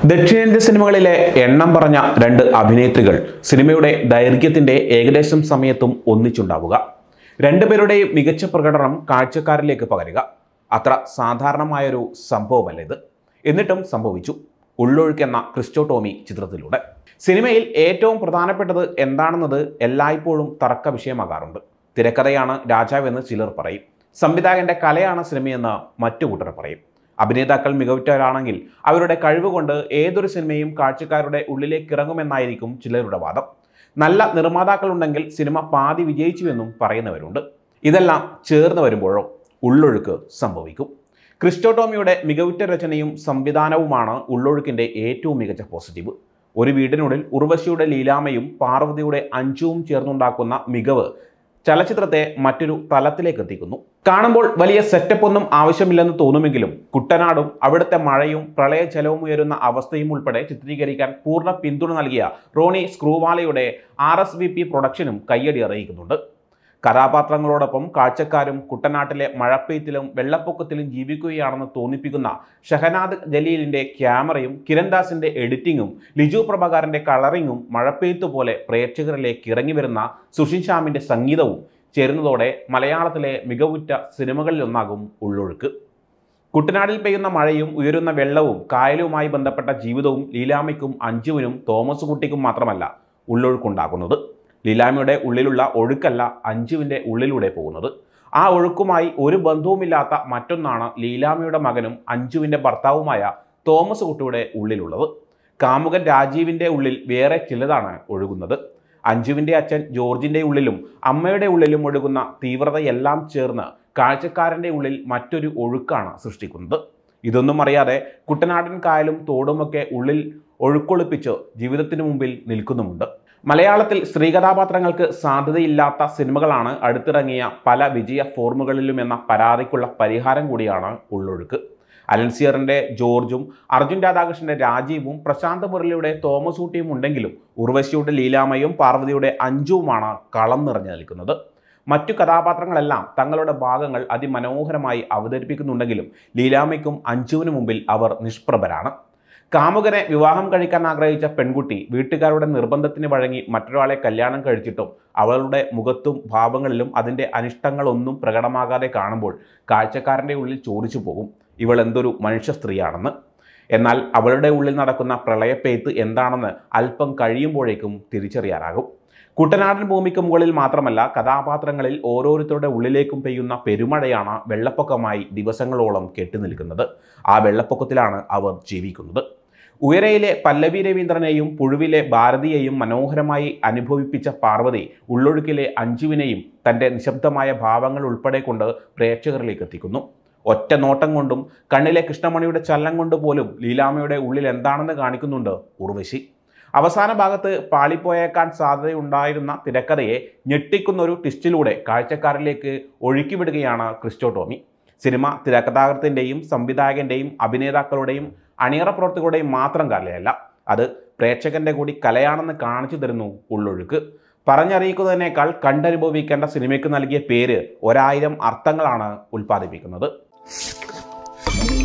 ദക്ഷിണേന്ത്യൻ സിനിമകളിലെ എണ്ണം പറഞ്ഞ രണ്ട് അഭിനേത്രികൾ സിനിമയുടെ ദൈർഘ്യത്തിന്റെ ഏകദേശം സമയത്തും ഒന്നിച്ചുണ്ടാവുക. രണ്ടുപേരുടെയും മികച്ച പ്രകടനം കാഴ്ചക്കാരിലേക്ക് പകരുക അത്ര സാധാരണമായൊരു സംഭവമല്ല ഇത്. എന്നിട്ടും സംഭവിച്ചു ഉള്ളൊഴുക്കെന്ന ക്രിസ്റ്റോ ടോമി ചിത്രത്തിലൂടെ. സിനിമയിൽ ഏറ്റവും പ്രധാനപ്പെട്ടത് എന്താണെന്നത് എല്ലായ്പ്പോഴും തർക്ക വിഷയമാകാറുണ്ട്. തിരക്കഥയാണ് രാജാവെന്ന് ചിലർ പറയും, സംവിധായകന്റെ കലയാണ് സിനിമയെന്ന് മറ്റു കൂട്ടർ പറയും. അഭിനേതാക്കൾ മികവുറ്റവരാണെങ്കിൽ അവരുടെ കഴിവുകൊണ്ട് ഏതൊരു സിനിമയും കാഴ്ചക്കാരുടെ ഉള്ളിലേക്ക് ഇറങ്ങുമെന്നായിരിക്കും ചിലരുടെ വാദം. നല്ല നിർമ്മാതാക്കളുണ്ടെങ്കിൽ സിനിമ പാതി വിജയിച്ചുവെന്നും പറയുന്നവരുണ്ട്. ഇതെല്ലാം ചേർന്ന് വരുമ്പോഴോ ഉള്ളൊഴുക്ക് സംഭവിക്കും. ക്രിസ്റ്റോ ടോമിയുടെ മികവുറ്റ രചനയും സംവിധാനവുമാണ് ഉള്ളൊഴുക്കിന്റെ ഏറ്റവും മികച്ച പോസിറ്റീവ്. ഒരു വീടിനുള്ളിൽ ഉർവശിയുടെ ലീലാമയും പാർവതിയുടെ അഞ്ചുവും ചേർന്നുണ്ടാക്കുന്ന മികവ് ചലച്ചിത്രത്തെ മറ്റൊരു തലത്തിലേക്ക് എത്തിക്കുന്നു. കാണുമ്പോൾ വലിയ സെറ്റപ്പ് ഒന്നും ആവശ്യമില്ലെന്ന് തോന്നുമെങ്കിലും കുട്ടനാടും അവിടുത്തെ മഴയും പ്രളയജലവും ഉയരുന്ന അവസ്ഥയും ഉൾപ്പെടെ ചിത്രീകരിക്കാൻ പൂർണ്ണ പിന്തുണ നൽകിയ റോണി സ്ക്രൂവാലയുടെ RSVP പ്രൊഡക്ഷനും കയ്യടി അറിയിക്കുന്നുണ്ട്. കഥാപാത്രങ്ങളോടൊപ്പം കാഴ്ചക്കാരും കുട്ടനാട്ടിലെ മഴപ്പെയ്ത്തിലും വെള്ളപ്പൊക്കത്തിലും ജീവിക്കുകയാണെന്ന് തോന്നിപ്പിക്കുന്ന ഷഹനാദ് ജലീലിന്റെ ക്യാമറയും കിരൺദാസിന്റെ എഡിറ്റിങ്ങും ലിജു പ്രഭാകരന്റെ കളറിങ്ങും മഴപ്പെയ്ത്ത് പോലെ പ്രേക്ഷകരിലേക്ക് ഇറങ്ങി വരുന്ന സുഷിൻ ശ്യാമിന്റെ സംഗീതവും ചേരുന്നതോടെ മലയാളത്തിലെ മികവുറ്റ സിനിമകളിലൊന്നാകും ഉള്ളൊഴുക്ക്. കുട്ടനാടിൽ പെയ്യുന്ന മഴയും ഉയരുന്ന വെള്ളവും കായലുമായി ബന്ധപ്പെട്ട ജീവിതവും ലീലാമ്മയ്ക്കും അഞ്ജുവിനും തോമസ് കുട്ടിക്കും മാത്രമല്ല ഉള്ളൊഴുക്കുണ്ടാക്കുന്നത്. ലീലാമ്മയുടെ ഉള്ളിലുള്ള ഒഴുക്കല്ല അഞ്ജുവിൻ്റെ ഉള്ളിലൂടെ പോകുന്നത്. ആ ഒഴുക്കുമായി ഒരു ബന്ധവുമില്ലാത്ത മറ്റൊന്നാണ് ലീലാമ്മയുടെ മകനും അഞ്ജുവിൻ്റെ ഭർത്താവുമായ തോമസ് കുട്ടിയുടെ ഉള്ളിലുള്ളത്. കാമുകൻ രാജീവിൻ്റെ ഉള്ളിൽ വേറെ ചിലതാണ് ഒഴുകുന്നത്. അഞ്ജുവിൻ്റെ അച്ഛൻ ജോർജിൻ്റെ ഉള്ളിലും അമ്മയുടെ ഉള്ളിലും ഒഴുകുന്ന തീവ്രതയെല്ലാം ചേർന്ന് കാഴ്ചക്കാരൻ്റെ ഉള്ളിൽ മറ്റൊരു ഒഴുക്കാണ് സൃഷ്ടിക്കുന്നത്. ഇതൊന്നും അറിയാതെ കുട്ടനാടൻ കായലും തോടുമൊക്കെ ഉള്ളിൽ ഒഴുക്കൊളിപ്പിച്ച് ജീവിതത്തിന് മുമ്പിൽ നിൽക്കുന്നുമുണ്ട്. മലയാളത്തിൽ സ്ത്രീ കഥാപാത്രങ്ങൾക്ക് സാധ്യതയില്ലാത്ത സിനിമകളാണ് അടുത്തിറങ്ങിയ പല വിജയ ഫോർമുകളിലും എന്ന പരാതിക്കുള്ള പരിഹാരം കൂടിയാണ് ഉള്ളൊഴുക്ക്. അലൻസിയറിൻ്റെ ജോർജും അർജുൻ രാധാകൃഷ്ണന്റെ രാജീവും പ്രശാന്ത് മുരളിയുടെ തോമസ് ഊട്ടിയും ഉണ്ടെങ്കിലും ഉർവശിയുടെ ലീലാമയും പാർവതിയുടെ അഞ്ജുവുമാണ് കളം നിറഞ്ഞു നിൽക്കുന്നത്. മറ്റു കഥാപാത്രങ്ങളെല്ലാം തങ്ങളുടെ ഭാഗങ്ങൾ അതിമനോഹരമായി അവതരിപ്പിക്കുന്നുണ്ടെങ്കിലും ലീലാമയ്ക്കും അഞ്ജുവിനു മുമ്പിൽ അവർ നിഷ്പ്രഭരാണ്. കാമുകനെ വിവാഹം കഴിക്കാൻ ആഗ്രഹിച്ച പെൺകുട്ടി വീട്ടുകാരുടെ നിർബന്ധത്തിന് വഴങ്ങി മറ്റൊരാളെ കല്യാണം കഴിച്ചിട്ടും അവളുടെ മുഖത്തും ഭാവങ്ങളിലും അതിൻ്റെ അനിഷ്ടങ്ങളൊന്നും പ്രകടമാകാതെ കാണുമ്പോൾ കാഴ്ചക്കാരൻ്റെ ഉള്ളിൽ ചോദിച്ചു പോകും, ഇവൾ എന്തൊരു മനുഷ്യ സ്ത്രീയാണെന്ന്. എന്നാൽ അവളുടെ ഉള്ളിൽ നടക്കുന്ന പ്രളയപ്പെയ്ത്ത് എന്താണെന്ന് അല്പം കഴിയുമ്പോഴേക്കും തിരിച്ചറിയാനാകും. കുട്ടനാടൻ ഭൂമിക്ക് മുകളിൽ മാത്രമല്ല കഥാപാത്രങ്ങളിൽ ഓരോരുത്തരുടെ ഉള്ളിലേക്കും പെയ്യുന്ന പെരുമഴയാണ് വെള്ളപ്പൊക്കമായി ദിവസങ്ങളോളം കെട്ടിനിൽക്കുന്നത്. ആ വെള്ളപ്പൊക്കത്തിലാണ് അവർ ജീവിക്കുന്നത്. ഉയരയിലെ പല്ലവി രവീന്ദ്രനെയും പുഴുവിലെ ഭാരതിയെയും മനോഹരമായി അനുഭവിപ്പിച്ച പാർവതി ഉള്ളൊഴുക്കിലെ അഞ്ജുവിനെയും തൻ്റെ നിശബ്ദമായ ഭാവങ്ങൾ ഉൾപ്പെടെ കൊണ്ട് പ്രേക്ഷകരിലേക്ക് എത്തിക്കുന്നു. ഒറ്റ നോട്ടം കൊണ്ടും കണ്ണിലെ കൃഷ്ണമണിയുടെ ചലനം കൊണ്ട് പോലും ലീലാമ്മയുടെ ഉള്ളിൽ എന്താണെന്ന് കാണിക്കുന്നുണ്ട് ഉർവശി. അവസാന ഭാഗത്ത് പാളിപ്പോയേക്കാൻ സാധ്യതയുണ്ടായിരുന്ന തിരക്കഥയെ ഞെട്ടിക്കുന്ന ഒരു ട്വിസ്റ്റിലൂടെ കാഴ്ചക്കാരിലേക്ക് ഒഴുക്കിവിടുകയാണ് ക്രിസ്റ്റോ ടോമി. സിനിമ തിരക്കഥാകൃത്തിൻ്റെയും സംവിധായകൻ്റെയും അഭിനേതാക്കളുടെയും അണിയറ പ്രവർത്തകരുടെയും മാത്രം കലയല്ല, അത് പ്രേക്ഷകന്റെ കൂടി കലയാണെന്ന് കാണിച്ചു തരുന്നു ഉള്ളൊഴുക്ക്. പറഞ്ഞറിയിക്കുന്നതിനേക്കാൾ കണ്ടനുഭവിക്കേണ്ട സിനിമയ്ക്ക് നൽകിയ പേര് 1000 അർത്ഥങ്ങളാണ് ഉൽപ്പാദിപ്പിക്കുന്നത്.